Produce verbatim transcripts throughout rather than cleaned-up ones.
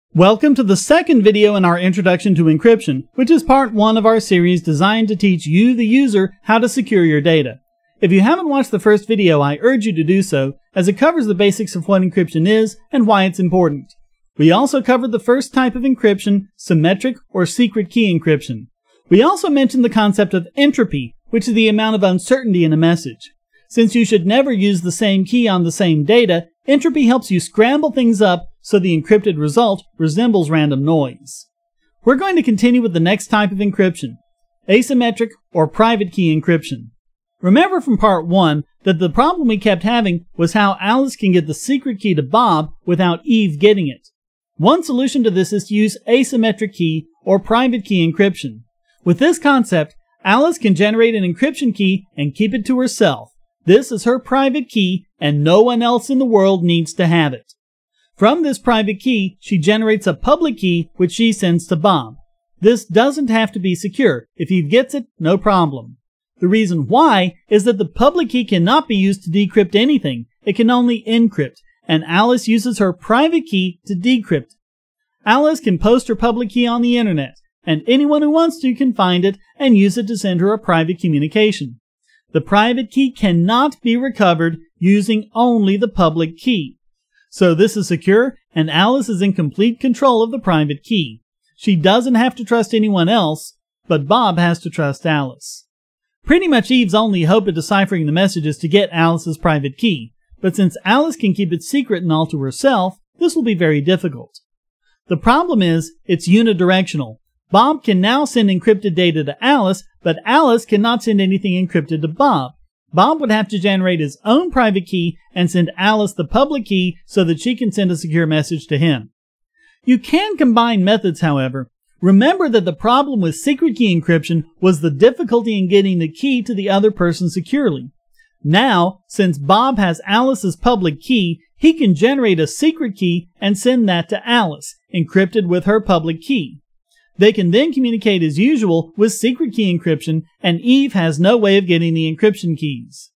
Welcome to the second video in our Introduction to Encryption, which is part one of our series designed to teach you, the user, how to secure your data. If you haven't watched the first video, I urge you to do so, as it covers the basics of what encryption is and why it's important. We also covered the first type of encryption, symmetric or secret key encryption. We also mentioned the concept of entropy, which is the amount of uncertainty in a message. Since you should never use the same key on the same data, entropy helps you scramble things up so the encrypted result resembles random noise. We're going to continue with the next type of encryption, asymmetric or private key encryption. Remember from part one that the problem we kept having was how Alice can get the secret key to Bob without Eve getting it. One solution to this is to use asymmetric key or private key encryption. With this concept, Alice can generate an encryption key and keep it to herself. This is her private key and no one else in the world needs to have it. From this private key, she generates a public key which she sends to Bob. This doesn't have to be secure. If Eve gets it, no problem. The reason why is that the public key cannot be used to decrypt anything. It can only encrypt, and Alice uses her private key to decrypt. Alice can post her public key on the internet, and anyone who wants to can find it and use it to send her a private communication. The private key cannot be recovered using only the public key. So this is secure, and Alice is in complete control of the private key. She doesn't have to trust anyone else, but Bob has to trust Alice. Pretty much Eve's only hope of deciphering the message is to get Alice's private key, but since Alice can keep it secret and all to herself, this will be very difficult. The problem is, it's unidirectional. Bob can now send encrypted data to Alice, but Alice cannot send anything encrypted to Bob. Bob would have to generate his own private key and send Alice the public key so that she can send a secure message to him. You can combine methods, however. Remember that the problem with secret key encryption was the difficulty in getting the key to the other person securely. Now, since Bob has Alice's public key, he can generate a secret key and send that to Alice, encrypted with her public key. They can then communicate as usual with secret key encryption, and Eve has no way of getting the encryption keys.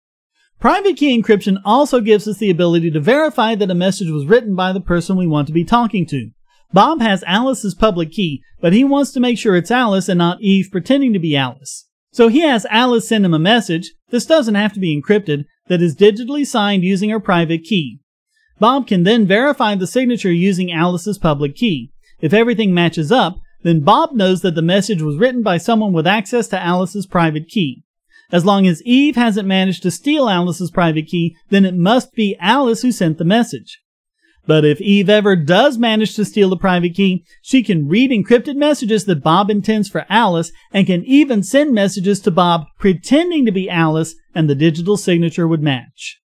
Private key encryption also gives us the ability to verify that a message was written by the person we want to be talking to. Bob has Alice's public key, but he wants to make sure it's Alice and not Eve pretending to be Alice. So he has Alice send him a message, this doesn't have to be encrypted, that is digitally signed using her private key. Bob can then verify the signature using Alice's public key. If everything matches up, then Bob knows that the message was written by someone with access to Alice's private key. As long as Eve hasn't managed to steal Alice's private key, then it must be Alice who sent the message. But if Eve ever does manage to steal the private key, she can read encrypted messages that Bob intends for Alice and can even send messages to Bob pretending to be Alice, and the digital signature would match.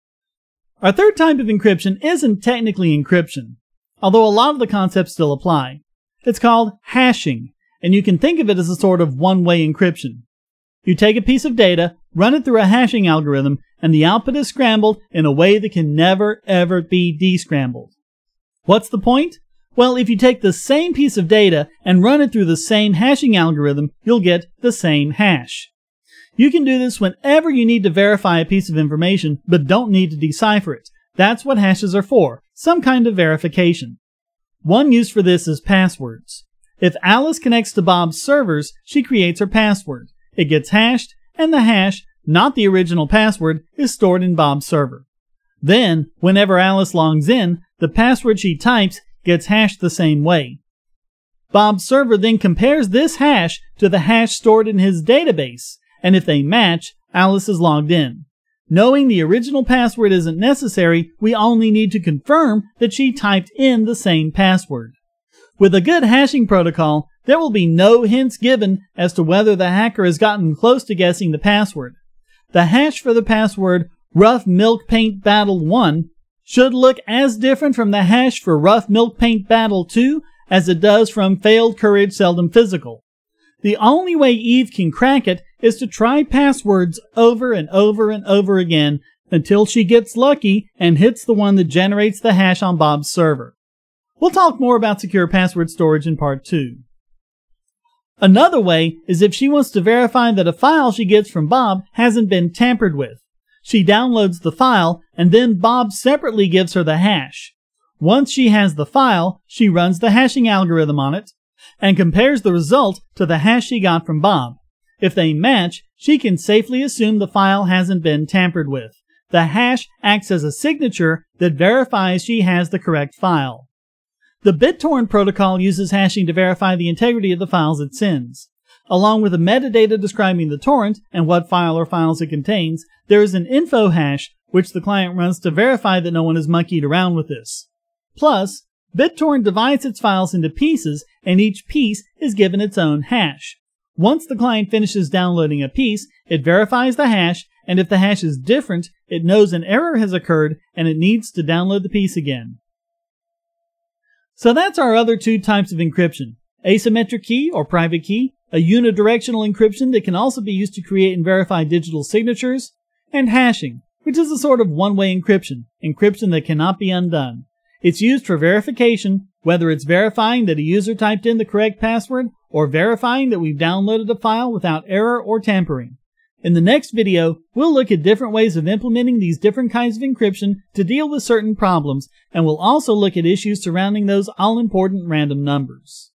Our third type of encryption isn't technically encryption, although a lot of the concepts still apply. It's called hashing, and you can think of it as a sort of one-way encryption. You take a piece of data, run it through a hashing algorithm, and the output is scrambled in a way that can never, ever be descrambled. What's the point? Well, if you take the same piece of data and run it through the same hashing algorithm, you'll get the same hash. You can do this whenever you need to verify a piece of information, but don't need to decipher it. That's what hashes are for, some kind of verification. One use for this is passwords. If Alice connects to Bob's servers, she creates her password. It gets hashed, and the hash, not the original password, is stored in Bob's server. Then, whenever Alice logs in, the password she types gets hashed the same way. Bob's server then compares this hash to the hash stored in his database, and if they match, Alice is logged in. Knowing the original password isn't necessary, we only need to confirm that she typed in the same password. With a good hashing protocol, there will be no hints given as to whether the hacker has gotten close to guessing the password. The hash for the password Rough Milk Paint Battle one should look as different from the hash for Rough Milk Paint Battle two as it does from Failed Courage Seldom Physical. The only way Eve can crack it is to try passwords over and over and over again until she gets lucky and hits the one that generates the hash on Bob's server. We'll talk more about secure password storage in part two. Another way is if she wants to verify that a file she gets from Bob hasn't been tampered with. She downloads the file and then Bob separately gives her the hash. Once she has the file, she runs the hashing algorithm on it and compares the result to the hash she got from Bob. If they match, she can safely assume the file hasn't been tampered with. The hash acts as a signature that verifies she has the correct file. The BitTorrent protocol uses hashing to verify the integrity of the files it sends. Along with the metadata describing the torrent and what file or files it contains, there is an info hash which the client runs to verify that no one has monkeyed around with this. Plus, BitTorrent divides its files into pieces, and each piece is given its own hash. Once the client finishes downloading a piece, it verifies the hash, and if the hash is different, it knows an error has occurred and it needs to download the piece again. So that's our other two types of encryption: asymmetric key or private key, a unidirectional encryption that can also be used to create and verify digital signatures, and hashing, which is a sort of one-way encryption, encryption that cannot be undone. It's used for verification, whether it's verifying that a user typed in the correct password or verifying that we've downloaded a file without error or tampering. In the next video, we'll look at different ways of implementing these different kinds of encryption to deal with certain problems, and we'll also look at issues surrounding those all-important random numbers.